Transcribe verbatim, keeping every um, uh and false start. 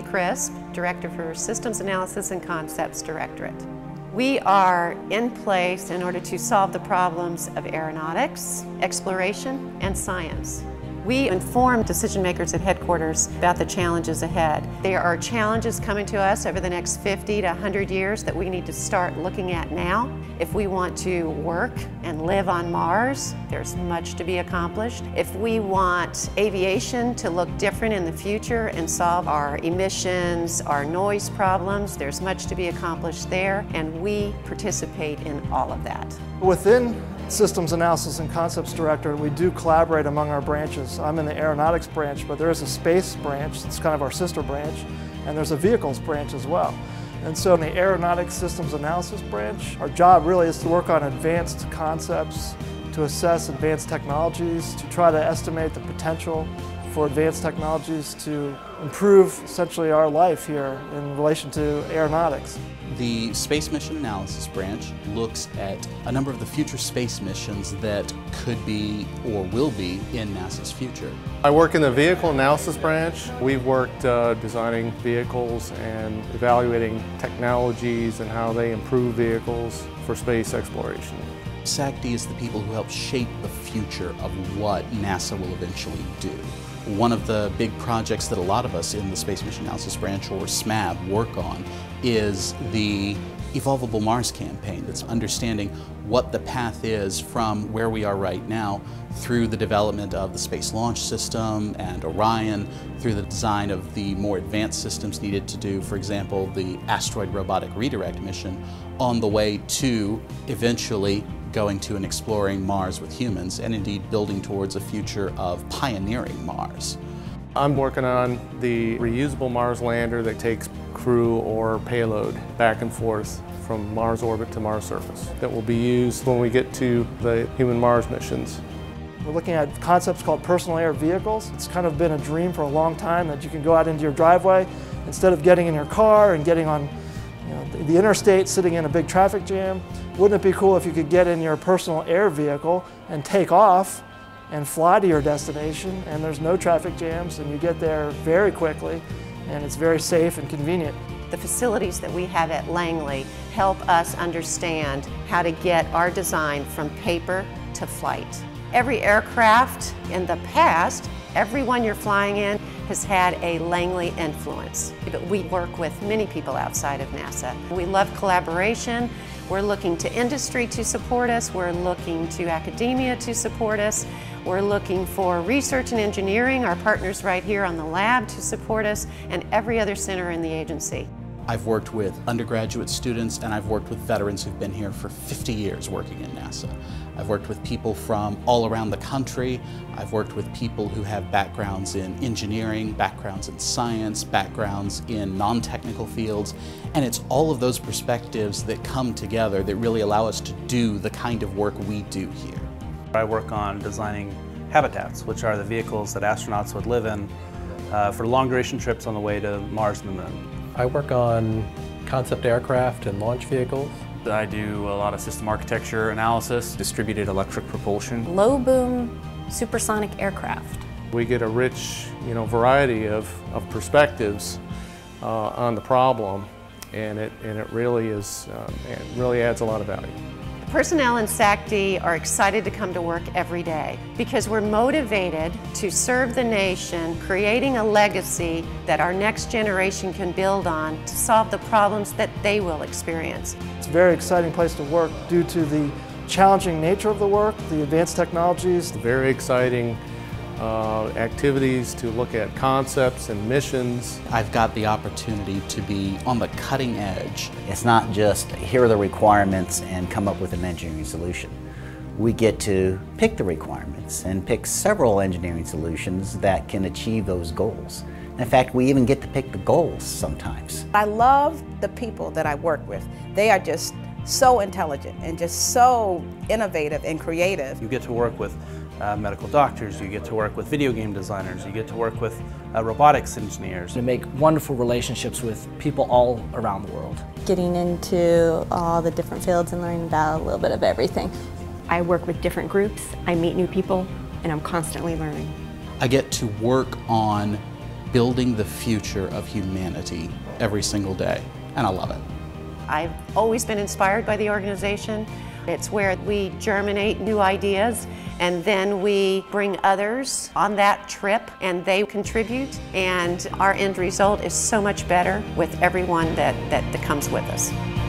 Crisp, Director for Systems Analysis and Concepts, Directorate. We are in place in order to solve the problems of aeronautics, exploration, and science. We inform decision makers at headquarters about the challenges ahead. There are challenges coming to us over the next fifty to one hundred years that we need to start looking at now. If we want to work and live on Mars, there's much to be accomplished. If we want aviation to look different in the future and solve our emissions, our noise problems, there's much to be accomplished there, and we participate in all of that. Within Systems Analysis and Concepts Directorate, we do collaborate among our branches. I'm in the aeronautics branch, but there is a space branch, it's kind of our sister branch, and there's a vehicles branch as well. And so in the Aeronautics Systems Analysis branch, our job really is to work on advanced concepts, to assess advanced technologies, to try to estimate the potential for advanced technologies to improve essentially our life here in relation to aeronautics. The Space Mission Analysis branch looks at a number of the future space missions that could be or will be in NASA's future. I work in the Vehicle Analysis branch. We've worked uh, designing vehicles and evaluating technologies and how they improve vehicles for space exploration. S A C D is the people who help shape the future of what NASA will eventually do. One of the big projects that a lot of us in the Space Mission Analysis branch, or S M A B, work on is the Evolvable Mars campaign. That's understanding what the path is from where we are right now through the development of the Space Launch System and Orion, through the design of the more advanced systems needed to do, for example, the Asteroid Robotic Redirect mission, on the way to eventually going to and exploring Mars with humans, and indeed building towards a future of pioneering Mars. I'm working on the reusable Mars lander that takes crew or payload back and forth from Mars orbit to Mars surface that will be used when we get to the human Mars missions. We're looking at concepts called personal air vehicles. It's kind of been a dream for a long time that you can go out into your driveway instead of getting in your car and getting on you know, the interstate, sitting in a big traffic jam. Wouldn't it be cool if you could get in your personal air vehicle and take off and fly to your destination, and there's no traffic jams, and you get there very quickly, and it's very safe and convenient. The facilities that we have at Langley help us understand how to get our design from paper to flight. Every aircraft in the past, everyone you're flying in, has had a Langley influence. But we work with many people outside of NASA. We love collaboration. We're looking to industry to support us. We're looking to academia to support us. We're looking for research and engineering, our partners right here on the lab, to support us, and every other center in the agency. I've worked with undergraduate students, and I've worked with veterans who've been here for fifty years working in NASA. I've worked with people from all around the country. I've worked with people who have backgrounds in engineering, backgrounds in science, backgrounds in non-technical fields, and it's all of those perspectives that come together that really allow us to do the kind of work we do here. I work on designing habitats, which are the vehicles that astronauts would live in uh, for long-duration trips on the way to Mars and the Moon. I work on concept aircraft and launch vehicles. I do a lot of system architecture analysis, distributed electric propulsion. Low-boom supersonic aircraft. We get a rich you know, variety of, of perspectives uh, on the problem, and it, and it really is, um, it really adds a lot of value. Personnel in S A C D are excited to come to work every day because we're motivated to serve the nation, creating a legacy that our next generation can build on to solve the problems that they will experience. It's a very exciting place to work due to the challenging nature of the work, the advanced technologies. Very exciting uh, activities to look at concepts and missions. I've got the opportunity to be on the cutting edge. It's not just here are the requirements and come up with an engineering solution. We get to pick the requirements and pick several engineering solutions that can achieve those goals. In fact, we even get to pick the goals sometimes. I love the people that I work with. They are just so intelligent and just so innovative and creative. You get to work with uh, medical doctors, you get to work with video game designers, you get to work with uh, robotics engineers. To make wonderful relationships with people all around the world. Getting into all the different fields and learning about a little bit of everything. I work with different groups, I meet new people, and I'm constantly learning. I get to work on building the future of humanity every single day, and I love it. I've always been inspired by the organization. It's where we germinate new ideas and then we bring others on that trip and they contribute, and our end result is so much better with everyone that, that, that comes with us.